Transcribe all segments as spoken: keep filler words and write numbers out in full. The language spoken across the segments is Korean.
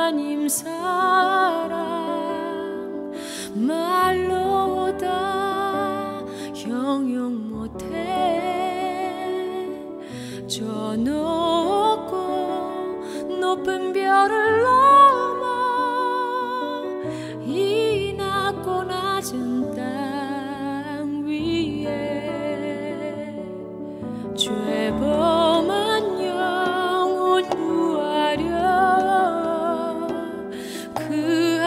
하나님 사랑 말로 다 형용 못해. 저 높고 높은 별을 넘어 이 낮고 낮은 땅 위에 죄범한 영혼 구하려 그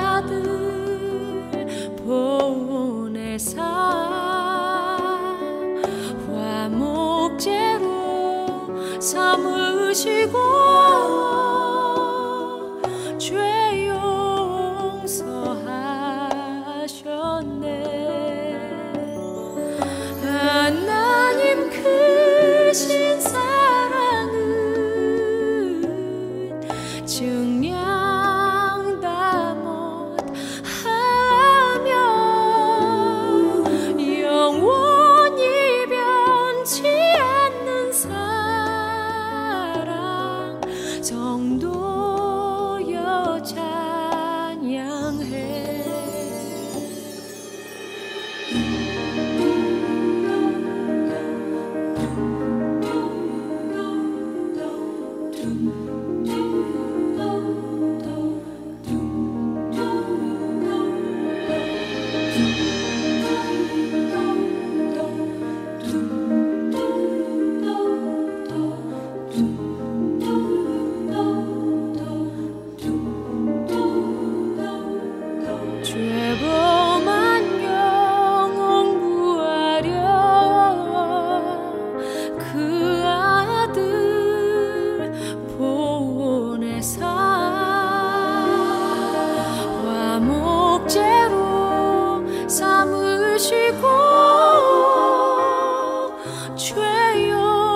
아들 보내사 화목제로 삼으시고 죄 용서하셨네. 하나님 크신 사랑은 증량 다 못하며 영원히 변치 않는 사랑 성도여 찬양해. 죄범한 영혼 구하려 그 아들 보내사 화목제로 삼으시고 죄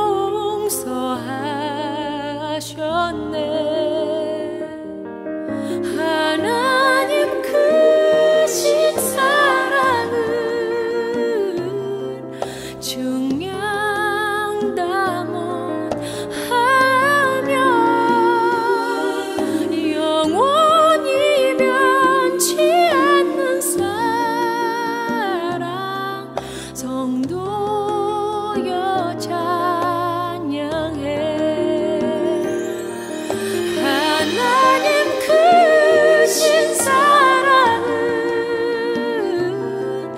용서하셨네. 하나님 크신 사랑은 증량 다 못하며 영원히 변치 않는 사랑 성도여 찬양해. 하나님 크신 사랑은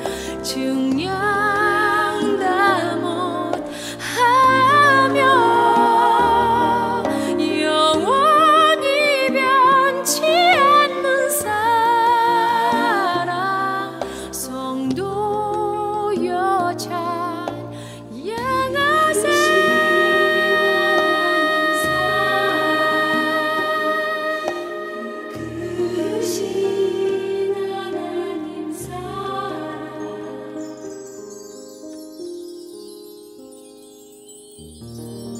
증량 다 못하며 영원히 변치 않는 사랑 성도여 찬양하세. 크신 하나님 사랑